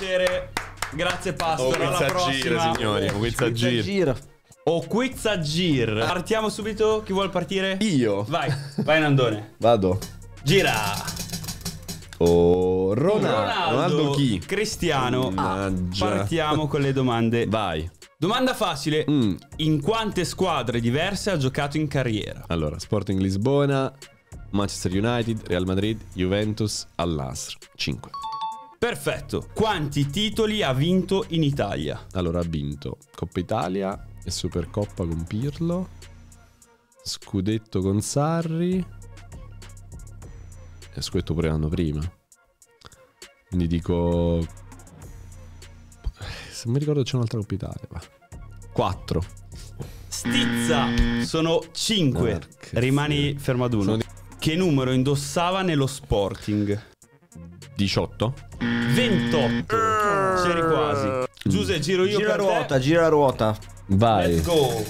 piacere. Grazie Pastor, Oh, alla prossima. signori, Quizzagir. Quizzagir. Partiamo subito, chi vuol partire? Io. Vai Nandone. Vado. Gira. Oh, Ronaldo chi? Cristiano. Mannaggia. Partiamo con le domande. Vai. Domanda facile. In quante squadre diverse ha giocato in carriera? Allora, Sporting Lisbona, Manchester United, Real Madrid, Juventus, Al-Nassr. 5. Perfetto. Quanti titoli ha vinto in Italia? Allora, ha vinto Coppa Italia e Supercoppa con Pirlo, Scudetto con Sarri e scudetto pure l'anno prima. Quindi dico... Se mi ricordo c'è un'altra Coppa Italia. 4. Stizza. Sono 5. Rimani fermo ad uno. Che numero indossava nello Sporting? 18. 28. C'eri quasi. Giuse, giro io per te. Gira la ruota. Vai. Let's go.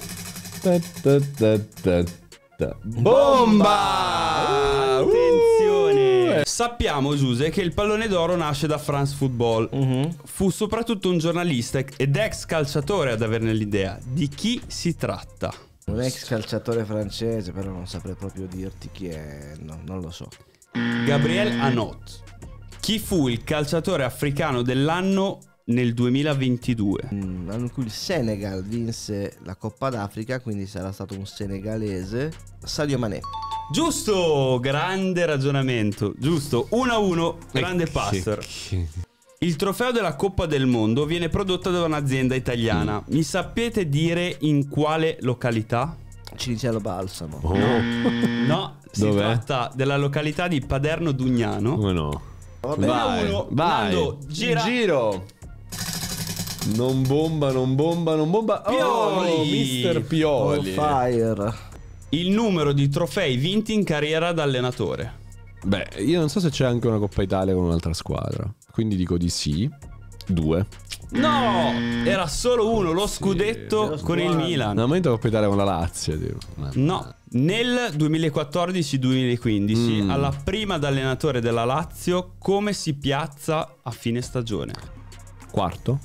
Bomba! Attenzione. Sappiamo, Giuse, che il pallone d'oro nasce da France Football. Fu soprattutto un giornalista ed ex calciatore ad averne l'idea. Di chi si tratta? Un ex calciatore francese, però non saprei proprio dirti chi è. No, non lo so. Gabriel Hanot. Chi fu il calciatore africano dell'anno nel 2022? L'anno in cui il Senegal vinse la Coppa d'Africa, quindi sarà stato un senegalese. Sadio Mané. Giusto, grande ragionamento. Giusto, 1-1, grande Pastor. Il trofeo della Coppa del Mondo viene prodotto da un'azienda italiana. Mi sapete dire in quale località? Cinicello Balsamo. No, si Dov'è? tratta della località di Paderno Dugnano. Come no? Vabbè. Vai, Uno, vai. Nando, gira. Giro. Non bomba, non bomba, non bomba. Pioli. Oh, Mister On Pioli. fire. Il numero di trofei vinti in carriera da allenatore. Beh, io non so se c'è anche una Coppa Italia con un'altra squadra. Quindi dico di sì. 2. No, era solo uno, lo scudetto con il Milan. No, ma io Coppa Italia con la Lazio, tipo. No, nel 2014-2015, alla prima da allenatore della Lazio, come si piazza a fine stagione? 4.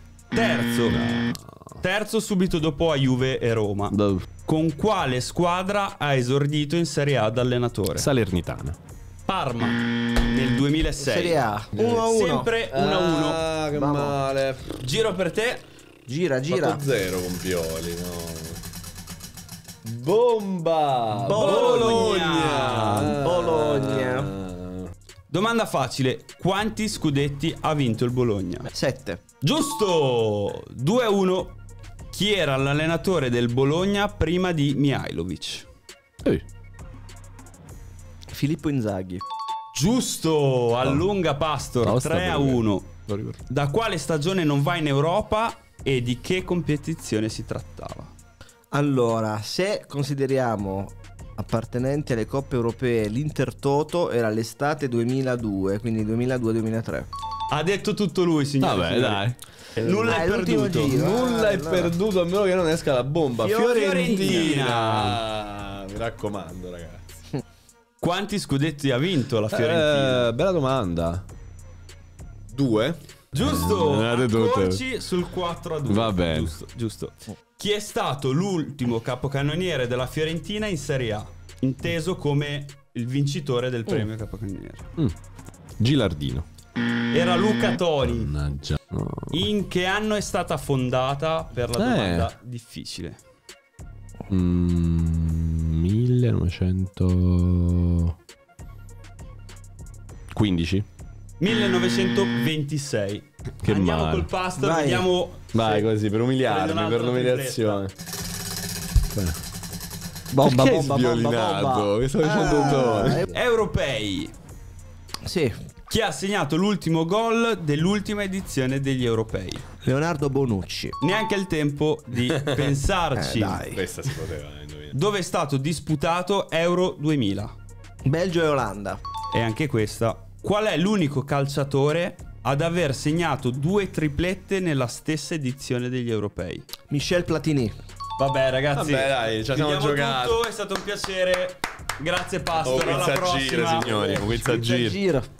Terzo subito dopo a Juve e Roma. Con quale squadra ha esordito in Serie A da allenatore? Salernitana. Parma nel 2006. Serie A. 1-1. Sempre 1-1. Ah, che Vamos. male. Giro per te. Gira. 0 con Pioli, no. Bomba! Bologna. Domanda facile. Quanti scudetti ha vinto il Bologna? 7. Giusto! 2-1. Chi era l'allenatore del Bologna prima di Mihajlovic? Filippo Inzaghi. Giusto! Allunga Pastor. 3-1. Da quale stagione non va in Europa e di che competizione si trattava? Allora, se consideriamo appartenenti alle coppe europee, l'Intertoto era l'estate 2002, quindi 2002-2003. Ha detto tutto lui, signore. Vabbè, signori. dai. Nulla è l'ultimo perduto. giro. Nulla è no. perduto a meno che non esca la bomba. Fiorentina. Ah, mi raccomando, ragazzi. Quanti scudetti ha vinto la Fiorentina? Bella domanda. 2. Giusto! Guardate tutte. Accorci sul 4-2. Va bene. Giusto. Chi è stato l'ultimo capocannoniere della Fiorentina in Serie A? Inteso come il vincitore del premio capocannoniere. Gilardino. Era Luca Toni. Mannaggia. No. In che anno è stata fondata? Per la domanda difficile. 1915. 1926. Che Andiamo male. col Pastor, Vai. vediamo. Vai se così, per umiliarmi, prende un per altro l'umiliazione. Bomba, Perché bomba, sviolinato? bomba. Che sto facendo Europei. Sì. Chi ha segnato l'ultimo gol dell'ultima edizione degli europei? Leonardo Bonucci. Neanche il tempo di pensarci. Dai. Questa si poteva indovinare. Dove è stato disputato Euro 2000? Belgio e Olanda. E anche questa. Qual è l'unico calciatore ad aver segnato 2 triplette nella stessa edizione degli europei? Michel Platini. Vabbè ragazzi, Vabbè, dai, ci siamo chiudiamo giocati. tutto, è stato un piacere. Grazie Pastor, alla Quizzagir, prossima. signori. Quizzagir. Gira.